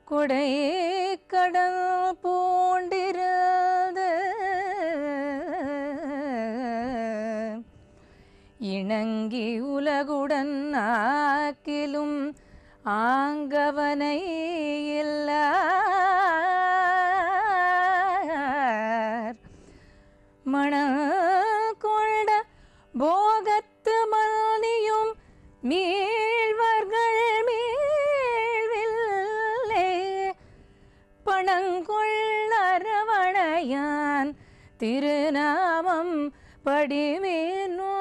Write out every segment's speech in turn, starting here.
கொடை கடல் பூண்டிருந்த இணங்கி உலகுடன் ஆக்கிலும் ஆங்கவனை இல்லார் மணங்கொண்ட போகத்து மல்னியும் மீழ்வர்கள் மீழ்வில்லே பணங்கொள்ளரவணையான் திருநாமம் படிமேனோ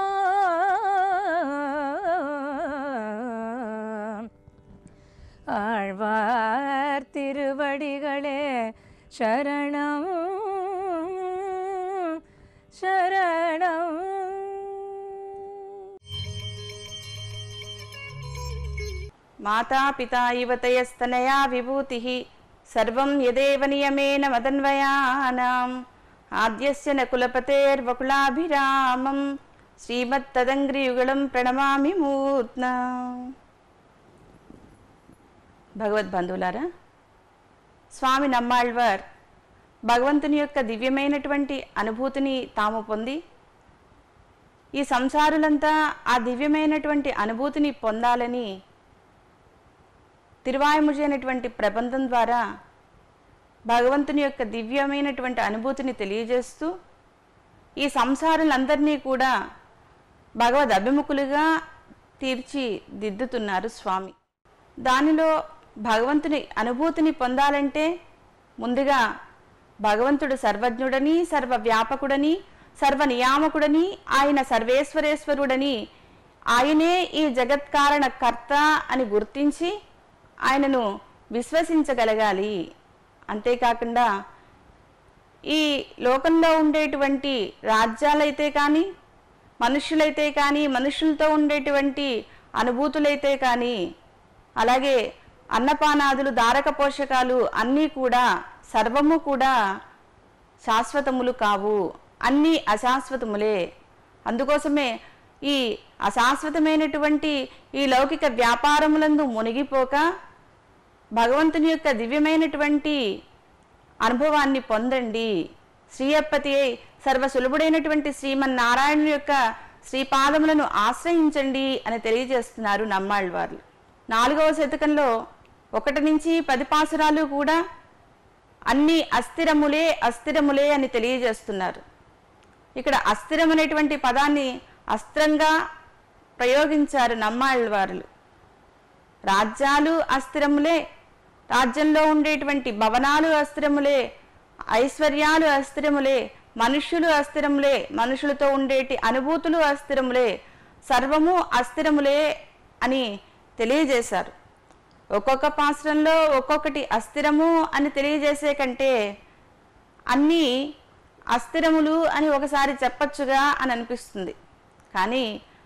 ஆழ்வார் திருவடிகளே சரணம் சரணம். माता पिता इव तयस्तनया विभूतिः सर्वं यदेव नियमेन मदन्वयानाम् आद्यस्य न कुलपतेर्वकुलाभिरामं श्रीमत्तदङ्घ्रियुगलं प्रणमामि मूर्ध्ना. భగవద్బంధువులారా, స్వామి నమ్మాళ్వార్ భగవంతుని యొక్క దివ్యమైనటువంటి అనుభూతిని తాము పొంది ఈ సంసారులంతా ఆ దివ్యమైనటువంటి అనుభూతిని పొందాలని తిరువాయుముజి అనేటువంటి ప్రబంధం ద్వారా భగవంతుని యొక్క దివ్యమైనటువంటి అనుభూతిని తెలియజేస్తూ ఈ సంసారులందరినీ కూడా భగవద్ అభిముఖులుగా తీర్చిదిద్దుతున్నారు స్వామి. దానిలో భగవంతుని అనుభూతిని పొందాలంటే ముందుగా భగవంతుడు సర్వజ్ఞుడని, సర్వవ్యాపకుడని, సర్వనియామకుడని, ఆయన సర్వేశ్వరేశ్వరుడని, ఆయనే ఈ జగత్కారణ కర్త అని గుర్తించి ఆయనను విశ్వసించగలగాలి. అంతేకాకుండా ఈ లోకంలో ఉండేటువంటి రాజ్యాలైతే కానీ, మనుష్యులైతే కానీ, మనుషులతో ఉండేటువంటి అనుభూతులైతే కానీ, అలాగే అన్నపానాదులు, దారక పోషకాలు అన్నీ కూడా సర్వము కూడా శాశ్వతములు కావు, అన్నీ అశాశ్వతములే. అందుకోసమే ఈ అశాశ్వతమైనటువంటి ఈ లౌకిక వ్యాపారములందు మునిగిపోక భగవంతుని యొక్క దివ్యమైనటువంటి అనుభవాన్ని పొందండి. శ్రీయప్పతి సర్వసులభుడైనటువంటి శ్రీమన్నారాయణుని యొక్క శ్రీపాదములను ఆశ్రయించండి అని తెలియజేస్తున్నారు నమ్మాళ్వార్లు. 4వ శతకంలో 1 నుంచి 10 పాసురాలు కూడా అన్ని అస్థిరములే అస్థిరములే అని తెలియజేస్తున్నారు. ఇక్కడ అస్థిరం అనేటువంటి పదాన్ని అస్త్రంగా ప్రయోగించారు నమ్మాళ్వార్లు. రాజ్యాలు అస్థిరములే, రాజ్యంలో ఉండేటువంటి భవనాలు అస్థిరములే, ఐశ్వర్యాలు అస్థిరములే, మనుష్యులు అస్థిరములే, మనుషులతో ఉండేటి అనుభూతులు అస్థిరములే, సర్వము అస్థిరములే అని తెలియజేశారు. ఒక్కొక్క పాశ్రంలో ఒక్కొక్కటి అస్థిరము అని తెలియజేసే కంటే అన్నీ అస్థిరములు అని ఒకసారి చెప్పచ్చుగా అని అనిపిస్తుంది. కానీ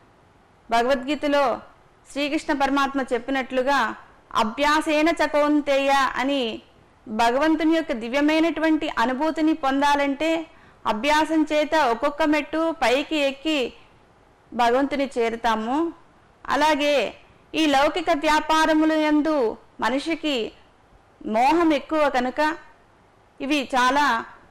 భగవద్గీతలో శ్రీకృష్ణ పరమాత్మ చెప్పినట్లుగా అభ్యాసేన చకౌంతేయ అని భగవంతుని యొక్క దివ్యమైనటువంటి అనుభూతిని పొందాలంటే అభ్యాసం చేత ఒక్కొక్క మెట్టు పైకి ఎక్కి భగవంతుని చేరుతాము. అలాగే ఈ లౌకిక వ్యాపారముల యందు మనిషికి మోహం ఎక్కువ కనుక, ఇవి చాలా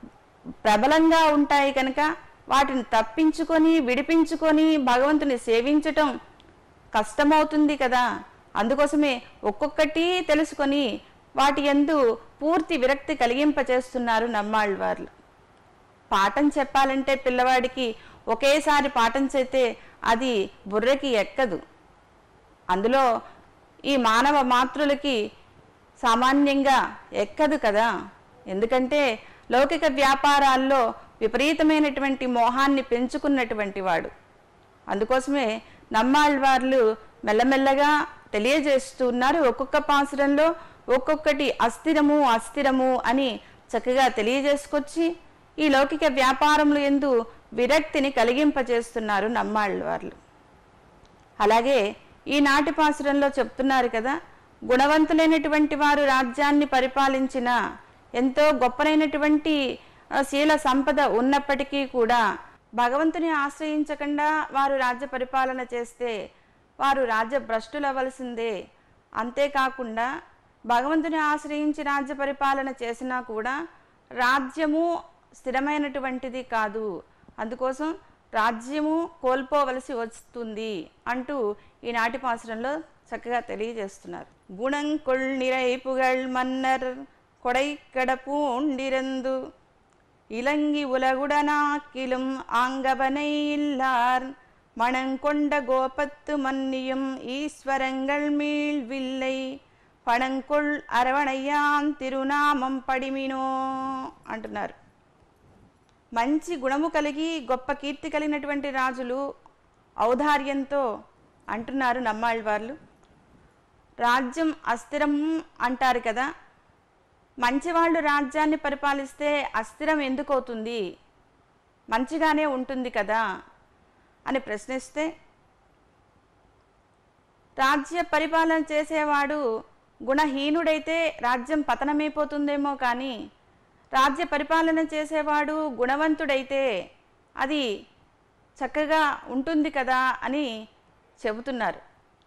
ప్రబలంగా ఉంటాయి కనుక వాటిని తప్పించుకొని విడిపించుకొని భగవంతుని సేవించటం కష్టమవుతుంది కదా. అందుకోసమే ఒక్కొక్కటి తెలుసుకొని వాటి యందు పూర్తి విరక్తి కలిగింపచేస్తున్నారు నమ్మాళ్వార్లు. పాఠం చెప్పాలంటే పిల్లవాడికి ఒకేసారి పాఠం చేస్తే అది బుర్రకి ఎక్కదు. అందులో ఈ మానవ మాతృలకి సామాన్యంగా ఎక్కదు కదా. ఎందుకంటే లౌకిక వ్యాపారాల్లో విపరీతమైనటువంటి మోహాన్ని పెంచుకున్నటువంటి వాడు. అందుకోసమే నమ్మాళ్వార్లు మెల్లమెల్లగా తెలియజేస్తున్నారు. ఒక్కొక్క పాసురంలో ఒక్కొక్కటి అస్థిరము అస్థిరము అని చక్కగా తెలియజేసుకొచ్చి ఈ లౌకిక వ్యాపారములు యందు విరక్తిని కలిగింపజేస్తున్నారు నమ్మాళ్వార్లు. అలాగే ఈనాటి పాసురంలో చెప్తున్నారు కదా, గుణవంతులైనటువంటి వారు రాజ్యాన్ని పరిపాలించిన, ఎంతో గొప్పనైనటువంటి శీల సంపద ఉన్నప్పటికీ కూడా భగవంతుని ఆశ్రయించకుండా వారు రాజ్య పరిపాలన చేస్తే వారు రాజ్య భ్రష్టులవలసిందే. అంతేకాకుండా భగవంతుని ఆశ్రయించి రాజ్య పరిపాలన చేసినా కూడా రాజ్యము స్థిరమైనటువంటిది కాదు, అందుకోసం రాజ్యము కోల్పోవలసి వస్తుంది అంటూ ఈనాటి పాసురంలో చక్కగా తెలియజేస్తున్నారు. గుణం కొள் நிறை புகழ் மன்னர் கொடைக்கட பூண்டிரந்து இலங்கி உலகுடனாக்கிலும் ஆங்கவனை இல்லார் மணங்கொண்ட கோபத்து மன்னியும் ஈஸ்வரங்கள் மீள்வில்லை పణంకొళ్ అరవణయ్యాం తిరునామం పడిమినో అంటున్నారు. మంచి గుణము కలిగి గొప్ప కీర్తి కలిగినటువంటి రాజులు ఔదార్యంతో అంటున్నారు నమ్మాళ్ళవార్లు. రాజ్యం అస్థిరం అంటారు కదా, మంచివాళ్ళు రాజ్యాన్ని పరిపాలిస్తే అస్థిరం ఎందుకు అవుతుంది, మంచిగానే ఉంటుంది కదా అని ప్రశ్నిస్తే, రాజ్య పరిపాలన చేసేవాడు గుణహీనుడైతే రాజ్యం పతనమైపోతుందేమో కానీ రాజ్య పరిపాలన చేసేవాడు గుణవంతుడైతే అది చక్కగా ఉంటుంది కదా అని చెబుతున్నారు.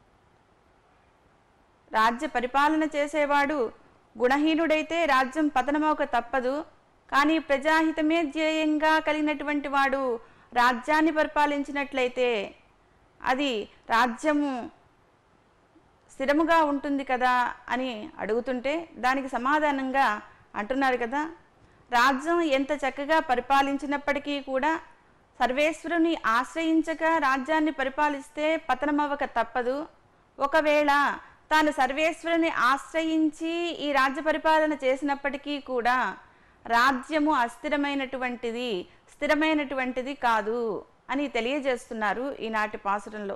రాజ్య పరిపాలన చేసేవాడు గుణహీనుడైతే రాజ్యం పతనమవక తప్పదు, కానీ ప్రజాహితమే ధ్యేయంగా కలిగినటువంటి వాడు రాజ్యాన్ని పరిపాలించినట్లయితే అది రాజ్యము స్థిరముగా ఉంటుంది కదా అని అడుగుతుంటే దానికి సమాధానంగా అంటున్నారు కదా, రాజ్యం ఎంత చక్కగా పరిపాలించినప్పటికీ కూడా సర్వేశ్వరుని ఆశ్రయించక రాజ్యాన్ని పరిపాలిస్తే పతనమవ్వక తప్పదు. ఒకవేళ తాను సర్వేశ్వరుని ఆశ్రయించి ఈ రాజ్య పరిపాలన చేసినప్పటికీ కూడా రాజ్యము అస్థిరమైనటువంటిది, స్థిరమైనటువంటిది కాదు అని తెలియజేస్తున్నారు ఈనాటి పాసురంలో.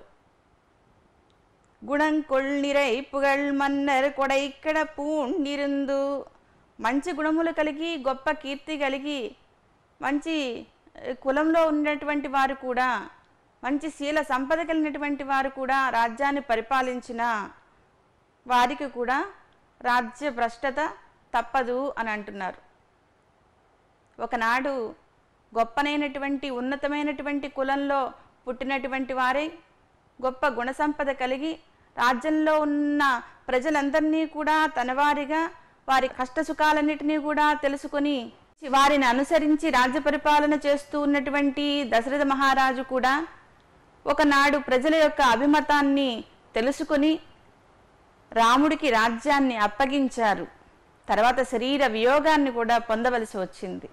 గుణంకొళ్ నిறை புகழ் మన్నర్ కొడైక్కడ పూండిరుందు, మంచి గుణములు కలిగి గొప్ప కీర్తి కలిగి మంచి కులంలో ఉన్నటువంటి వారు కూడా, మంచి శీల సంపద కలిగినటువంటి వారు కూడా రాజ్యాన్ని పరిపాలించిన వారికి కూడా రాజ్య భ్రష్టత తప్పదు అని అంటున్నారు. ఒకనాడు గొప్పనైనటువంటి ఉన్నతమైనటువంటి కులంలో పుట్టినటువంటి వారే గొప్ప గుణ సంపద కలిగి రాజ్యంలో ఉన్న ప్రజలందరినీ కూడా తనవారిగా వారి కష్టసుఖాలన్నిటినీ కూడా తెలుసుకొని వారిని అనుసరించి రాజ్య పరిపాలన చేస్తూ ఉన్నటువంటి దశరథ మహారాజు కూడా ఒకనాడు ప్రజల యొక్క అభిమతాన్ని తెలుసుకొని రాముడికి రాజ్యాన్ని అప్పగించారు. తర్వాత శరీర వియోగాన్ని కూడా పొందవలసి వచ్చింది.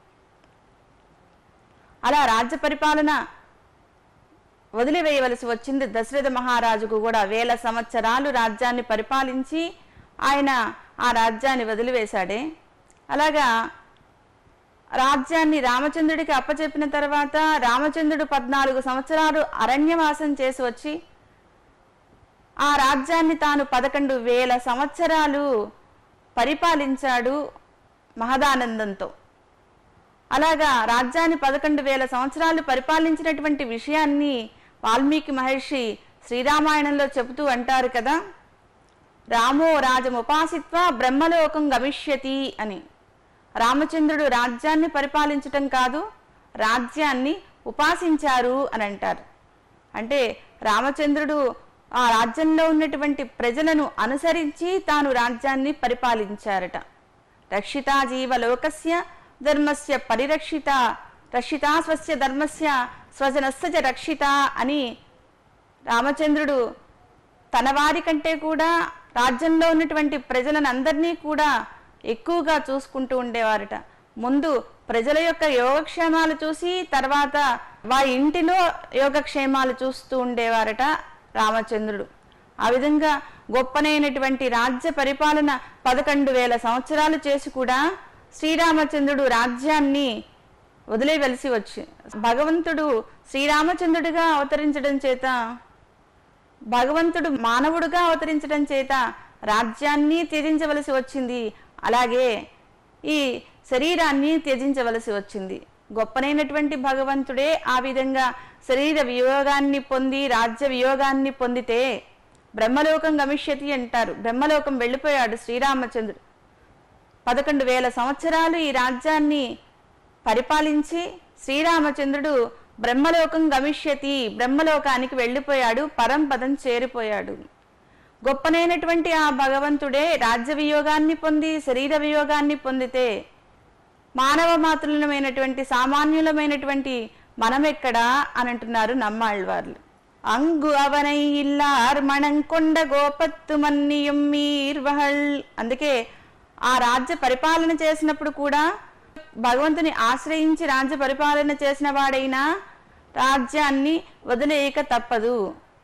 అలా రాజ్య పరిపాలన వదిలివేయవలసి వచ్చింది దశరథ మహారాజుకు కూడా. 1000 సంవత్సరాలు రాజ్యాన్ని పరిపాలించి ఆయన ఆ రాజ్యాన్ని వదిలివేశాడే. అలాగా రాజ్యాన్ని రామచంద్రుడికి అప్పచెప్పిన తర్వాత రామచంద్రుడు 14 సంవత్సరాలు అరణ్యవాసం చేసి వచ్చి ఆ రాజ్యాన్ని తాను 11,000 సంవత్సరాలు పరిపాలించాడు మహదానందంతో. అలాగా రాజ్యాన్ని 11,000 సంవత్సరాలు పరిపాలించినటువంటి విషయాన్ని వాల్మీకి మహర్షి శ్రీరామాయణంలో చెబుతూ అంటారు కదా, రామో రాజముపాసిత్వ బ్రహ్మలోకం గమిష్యతి అని. రామచంద్రుడు రాజ్యాన్ని పరిపాలించటం కాదు, రాజ్యాన్ని ఉపాసించారు అని అంటారు. అంటే రామచంద్రుడు ఆ రాజ్యంలో ఉన్నటువంటి ప్రజలను అనుసరించి తాను రాజ్యాన్ని పరిపాలించారట. రక్షితా జీవలోకస్య ధర్మస్య పరిరక్షిత రక్షితా స్వస్య ధర్మస్య స్వజనస్య రక్షిత అని రామచంద్రుడు తన వారి కంటే కూడా రాజ్యంలో ఉన్నటువంటి ప్రజలను అందరినీ కూడా ఎక్కువగా చూసుకుంటూ ఉండేవారట. ముందు ప్రజల యొక్క యోగక్షేమాలు చూసి తర్వాత వారి ఇంటిలో యోగక్షేమాలు చూస్తూ ఉండేవారట రామచంద్రుడు. ఆ విధంగా గొప్పనైనటువంటి రాజ్య పరిపాలన 11,000 సంవత్సరాలు చేసి కూడా శ్రీరామచంద్రుడు రాజ్యాన్ని వదిలేవలసి వచ్చి భగవంతుడు శ్రీరామచంద్రుడిగా అవతరించడం చేత, భగవంతుడు మానవుడుగా అవతరించడం చేత రాజ్యాన్ని త్యజించవలసి వచ్చింది. అలాగే ఈ శరీరాన్ని త్యజించవలసి వచ్చింది. గొప్పనైనటువంటి భగవంతుడే ఆ విధంగా శరీర వియోగాన్ని పొంది రాజ్య వియోగాన్ని పొందితే బ్రహ్మలోకం గమిష్యతి అంటారు. బ్రహ్మలోకం వెళ్ళిపోయాడు శ్రీరామచంద్రుడు. 11,000 సంవత్సరాలు ఈ రాజ్యాన్ని పరిపాలించి శ్రీరామచంద్రుడు బ్రహ్మలోకం గమిష్యతి, బ్రహ్మలోకానికి వెళ్ళిపోయాడు, పరంపదం చేరిపోయాడు. గొప్పనైనటువంటి ఆ భగవంతుడే రాజ్య వియోగాన్ని పొంది శరీర వియోగాన్ని పొందితే మానవ మాతృలమైనటువంటి సామాన్యులమైనటువంటి మనమెక్కడా అని అంటున్నారు నమ్మాళ్ళవార్లు. అంగు అవనై ఇల్లార్ మణం కొండ గోపత్తు మన్నియం మీర్వహల్. అందుకే ఆ రాజ్య పరిపాలన చేసినప్పుడు కూడా భగవంతుని ఆశ్రయించి రాజ్య పరిపాలన చేసిన వాడైనా రాజ్యాన్ని వదిలేయక తప్పదు.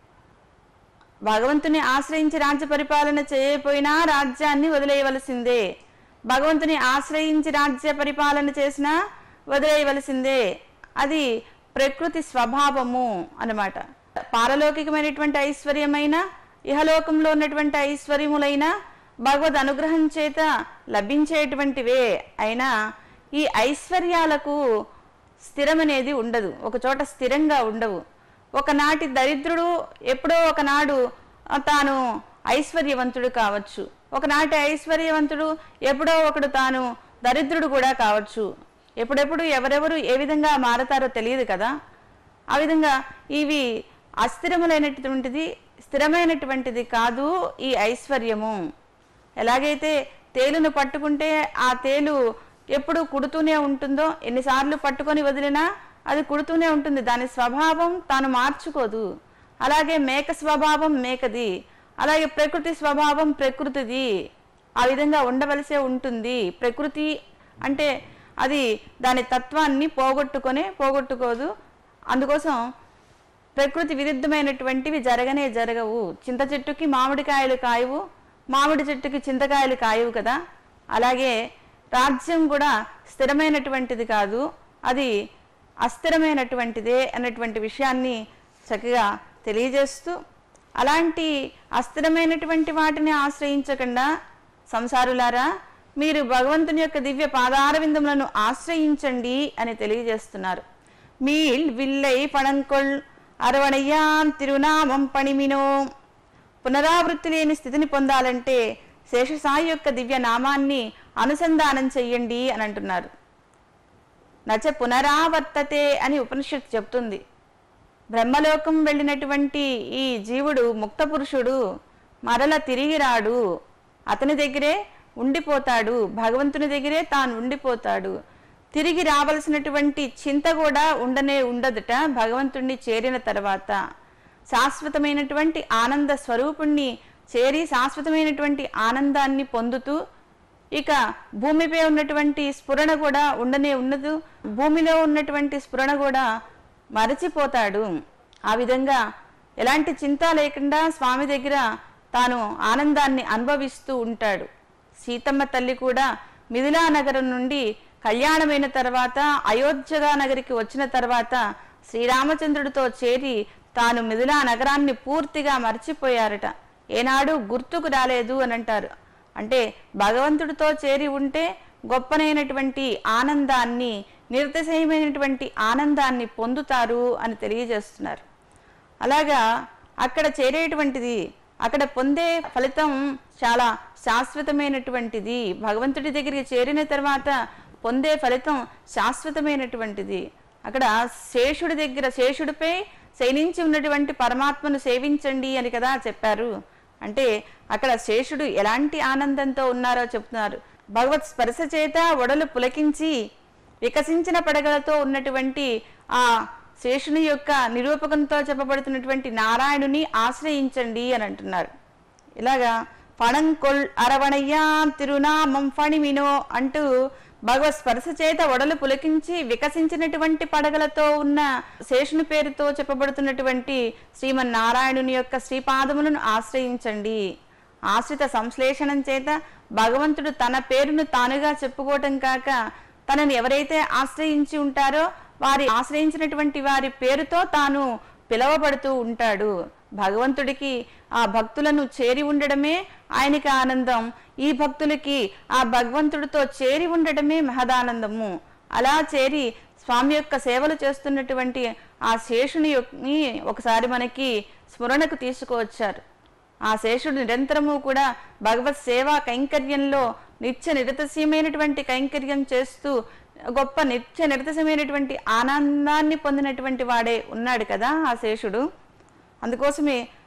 భగవంతుని ఆశ్రయించి రాజ్య పరిపాలన చేయకపోయినా రాజ్యాన్ని వదిలేయవలసిందే. భగవంతుని ఆశ్రయించి రాజ్య పరిపాలన చేసినా వదిలేయవలసిందే. అది ప్రకృతి స్వభావము అన్నమాట. పారలౌకికమైనటువంటి ఐశ్వర్యమైన ఇహలోకంలో ఉన్నటువంటి ఐశ్వర్యములైన భగవద్ అనుగ్రహం చేత లభించేటువంటివే అయినా ఈ ఐశ్వర్యాలకు స్థిరమనేది ఉండదు, ఒక చోట స్థిరంగా ఉండవు. ఒకనాటి దరిద్రుడు ఎప్పుడో ఒకనాడు తాను ఐశ్వర్యవంతుడు కావచ్చు, ఒకనాటి ఐశ్వర్యవంతుడు ఎప్పుడో ఒకడు తాను దరిద్రుడు కూడా కావచ్చు. ఎప్పుడెప్పుడు ఎవరెవరు ఏ విధంగా మారతారో తెలియదు కదా. ఆ విధంగా ఇవి అస్థిరములైనటువంటిది, స్థిరమైనటువంటిది కాదు ఈ ఐశ్వర్యము. ఎలాగైతే తేలును పట్టుకుంటే ఆ తేలు ఎప్పుడు కుడుతూనే ఉంటుందో, ఎన్నిసార్లు పట్టుకొని వదిలినా అది కుడుతూనే ఉంటుంది, దాని స్వభావం తాను మార్చుకోదు. అలాగే మేక స్వభావం మేకది, అలాగే ప్రకృతి స్వభావం ప్రకృతిది. ఆ విధంగా ఉండవలసే ఉంటుంది. ప్రకృతి అంటే అది దాని తత్వాన్ని పోగొట్టుకోదు. అందుకోసం ప్రకృతి విరుద్ధమైనటువంటివి జరగవు. చింత చెట్టుకి మామిడికాయలు కాయవు, మామిడి చెట్టుకి చింతకాయలు కాయవు కదా. అలాగే రాజ్యం కూడా స్థిరమైనటువంటిది కాదు, అది అస్థిరమైనటువంటిదే అన్నటువంటి విషయాన్ని చక్కగా తెలియజేస్తూ, అలాంటి అస్థిరమైనటువంటి వాటిని ఆశ్రయించకుండా సంసారులారా మీరు భగవంతుని యొక్క దివ్య పాదారవిందములను ఆశ్రయించండి అని తెలియజేస్తున్నారు. మీల్ విల్లై పడంకొల్ అరవణయ్యాన్ తిరునామం పణిమినో. పునరావృత్తి లేని స్థితిని పొందాలంటే శేషసాయి యొక్క దివ్య నామాన్ని అనుసంధానం చెయ్యండి అని అంటున్నారు. నచ పునరావర్తతే అని ఉపనిషత్తు చెప్తుంది. బ్రహ్మలోకం వెళ్ళినటువంటి ఈ జీవుడు ముక్త పురుషుడు మరల తిరిగి రాడు, అతని దగ్గరే ఉండిపోతాడు, భగవంతుని దగ్గరే తాను ఉండిపోతాడు. తిరిగి రావలసినటువంటి చింత కూడా ఉండదట భగవంతుణ్ణి చేరిన తర్వాత. శాశ్వతమైనటువంటి ఆనంద స్వరూపుణ్ణి చేరి శాశ్వతమైనటువంటి ఆనందాన్ని పొందుతూ ఇక భూమిపై ఉన్నటువంటి స్ఫురణ కూడా ఉండదు, భూమిలో ఉన్నటువంటి స్ఫురణ కూడా మరచిపోతాడు. ఆ విధంగా ఎలాంటి చింత లేకుండా స్వామి దగ్గర తాను ఆనందాన్ని అనుభవిస్తూ ఉంటాడు. సీతమ్మ తల్లి కూడా మిథిలా నగరం నుండి కళ్యాణమైన తర్వాత అయోధ్యగా నగరికి వచ్చిన తర్వాత శ్రీరామచంద్రుడితో చేరి తాను మిథిలా నగరాన్ని పూర్తిగా మర్చిపోయారట. ఏనాడు గుర్తుకు రాలేదు అని అంటారు. అంటే భగవంతుడితో చేరి ఉంటే గొప్పనైనటువంటి ఆనందాన్ని, నిరతిశయమైనటువంటి ఆనందాన్ని పొందుతారు అని తెలియజేస్తున్నారు. అలాగా అక్కడ చేరేటువంటిది, అక్కడ పొందే ఫలితం చాలా శాశ్వతమైనటువంటిది. భగవంతుడి దగ్గరికి చేరిన తర్వాత పొందే ఫలితం శాశ్వతమైనటువంటిది. అక్కడ శేషుడిపై శయనించి ఉన్నటువంటి పరమాత్మను సేవించండి అని కదా చెప్పారు. అంటే అక్కడ శేషుడు ఎలాంటి ఆనందంతో ఉన్నారో చెప్తున్నారు. భగవత్ స్పర్శ చేత ఒడలు పులకించి వికసించిన పడగలతో ఉన్నటువంటి ఆ శేషుని యొక్క నిరూపకంతో చెప్పబడుతున్నటువంటి నారాయణుని ఆశ్రయించండి అని అంటున్నారు. ఇలాగా పణంకొల్ అరవణయ్యా తిరునామం ఫణిమినో అంటూ భగవత్ స్పర్శ చేత ఒడలు పులకించి వికసించినటువంటి పడగలతో ఉన్న శేషుని పేరుతో చెప్పబడుతున్నటువంటి శ్రీమన్నారాయణుని యొక్క శ్రీపాదములను ఆశ్రయించండి. ఆశ్రిత సంశ్లేషణం చేత భగవంతుడు తన పేరును తానుగా చెప్పుకోవటం కాక తనని ఎవరైతే ఆశ్రయించి ఉంటారో వారి ఆశ్రయించినటువంటి వారి పేరుతో తాను పిలవబడుతూ ఉంటాడు. భగవంతుడికి ఆ భక్తులను చేరి ఉండడమే ఆయనకి ఆనందం, ఈ భక్తులకి ఆ భగవంతుడితో చేరి ఉండడమే మహదానందము. అలా చేరి స్వామి యొక్క సేవలు చేస్తున్నటువంటి ఆ శేషుని ఒకసారి మనకి స్మరణకు తీసుకువచ్చారు. ఆ శేషుడు నిరంతరము కూడా భగవత్ సేవా కైంకర్యంలో నిత్య నిరతస్యమైనటువంటి కైంకర్యం చేస్తూ గొప్ప నిత్య నిరతస్యమైనటువంటి ఆనందాన్ని పొందినటువంటి వాడే ఉన్నాడు కదా ఆ శేషుడు. అందుకోసమే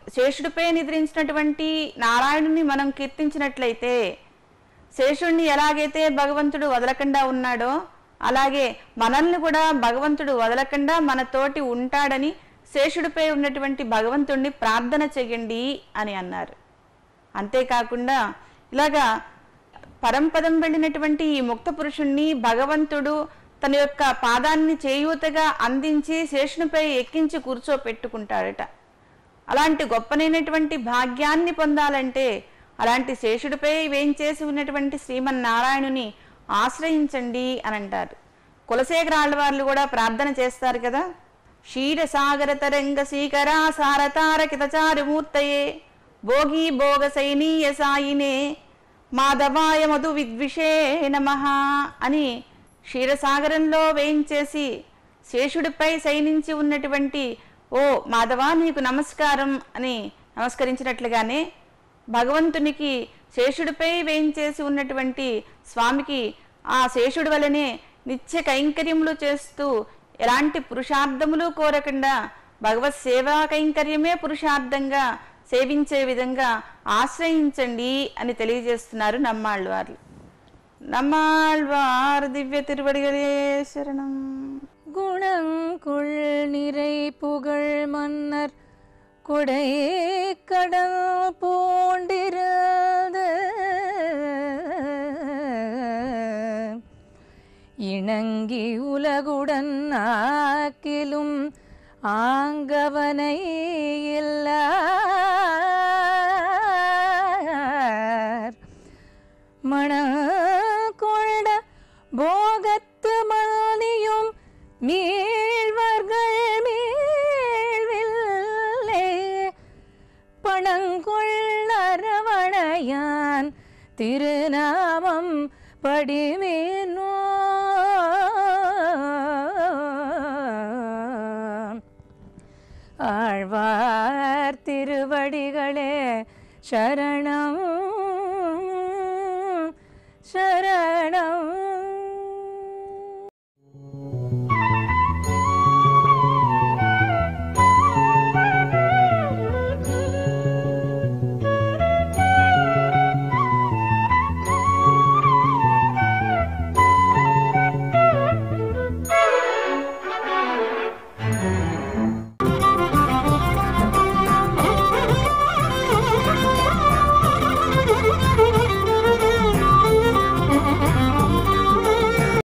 శేషుడిపై నిద్రించినటువంటి నారాయణుని మనం కీర్తించినట్లయితే, శేషుణ్ణి ఎలాగైతే భగవంతుడు వదలకుండా ఉన్నాడో అలాగే మనల్ని కూడా భగవంతుడు వదలకుండా మనతోటి ఉంటాడని శేషుడిపై ఉన్నటువంటి భగవంతుణ్ణి ప్రార్థన చేయండి అని అన్నారు. అంతేకాకుండా ఇలాగా పరంపదం వెళ్ళినటువంటి ఈ ముక్త పురుషుణ్ణి భగవంతుడు తన యొక్క పాదాన్ని చేయూతగా అందించి శేషునిపై ఎక్కించి కూర్చోపెట్టుకుంటాడట. అలాంటి గొప్పనైనటువంటి భాగ్యాన్ని పొందాలంటే అలాంటి శేషుడిపై వేంచేసి ఉన్నటువంటి శ్రీమన్నారాయణుని ఆశ్రయించండి అని అంటారు. కులశేఖర ఆళ్వార్లు కూడా ప్రార్థన చేస్తారు కదా. క్షీరసాగర తరంగ శీకరా సారతారకిత చారుమూర్తయే భోగి భోగ సైనీయ సాయినే మాధవాయ మధు విద్విషే నమః అని క్షీరసాగరంలో వేయించేసి శేషుడిపై శయనించి ఉన్నటువంటి ఓ మాధవా నీకు నమస్కారం అని నమస్కరించినట్లుగానే భగవంతునికి శేషుడిపై వేయించేసి ఉన్నటువంటి స్వామికి ఆ శేషుడి వలనే నిత్య కైంకర్యములు చేస్తూ ఎలాంటి పురుషార్థములు కోరకుండా భగవత్ సేవా కైంకర్యమే పురుషార్థంగా సేవించే విధంగా ఆశ్రయించండి అని తెలియజేస్తున్నారు నమ్మాళ్వార్లు. நம்மாழ்வார் திவ்ய திருவடிகளே சரணம். குணங்குள் நிறை புகழ் மன்னர் கொடை கடல் பூண்டிருந்த இணங்கி உலகுடன் ஆக்கிலும் ஆங்கவனை இல்லார் மணக்கொண்ட போகத்து மானியும் மீழ்வர்கள் மீழ்வில்லே பணங்கொள்ளரவணையான் திருநாமம் படிமேனோ ஆழ்வார் திருவடிகளே சரணம் சரணம்.